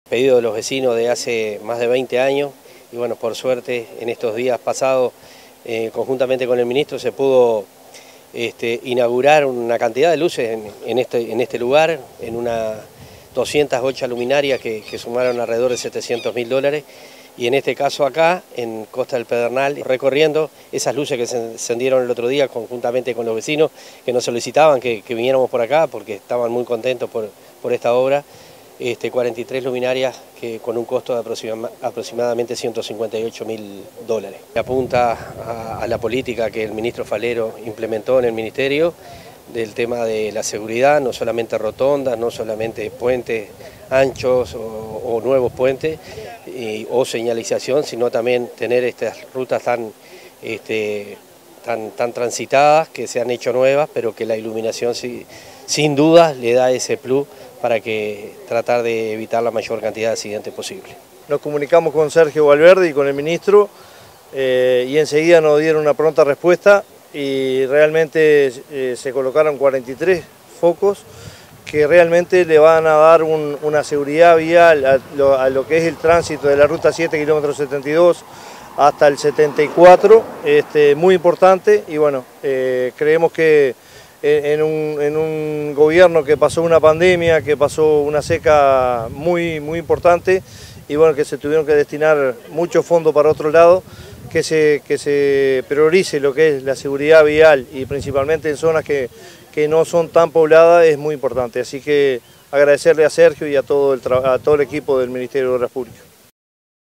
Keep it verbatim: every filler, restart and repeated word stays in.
pedido de los vecinos de hace más de veinte años y bueno, por suerte en estos días pasados, eh, conjuntamente con el ministro, se pudo este, inaugurar una cantidad de luces en, en, este, en este lugar, en una doscientas ocho luminarias que, que sumaron alrededor de setecientos mil dólares. Y en este caso acá, en Costa del Pedernal, recorriendo esas luces que se encendieron el otro día conjuntamente con los vecinos que nos solicitaban que, que viniéramos por acá porque estaban muy contentos por, por esta obra. Este, cuarenta y tres luminarias que, con un costo de aproxima, aproximadamente ciento cincuenta y ocho mil dólares. Apunta a, a la política que el ministro Falero implementó en el ministerio del tema de la seguridad, no solamente rotondas, no solamente puentes anchos o, o nuevos puentes y, o señalización, sino también tener estas rutas tan, este, tan, tan transitadas, que se han hecho nuevas, pero que la iluminación sí, sin duda le da ese plus para que tratar de evitar la mayor cantidad de accidentes posible. Nos comunicamos con Sergio Valverde y con el ministro eh, y enseguida nos dieron una pronta respuesta y realmente eh, se colocaron cuarenta y tres focos que realmente le van a dar un, una seguridad vial a lo, a lo que es el tránsito de la ruta siete, kilómetro setenta y dos hasta el setenta y cuatro, este, muy importante y bueno, eh, creemos que En un, en un gobierno que pasó una pandemia, que pasó una seca muy, muy importante y bueno, que se tuvieron que destinar muchos fondos para otro lado, que se, que se priorice lo que es la seguridad vial y principalmente en zonas que, que no son tan pobladas es muy importante. Así que agradecerle a Sergio y a todo el, a todo el equipo del Ministerio de Obras Públicas.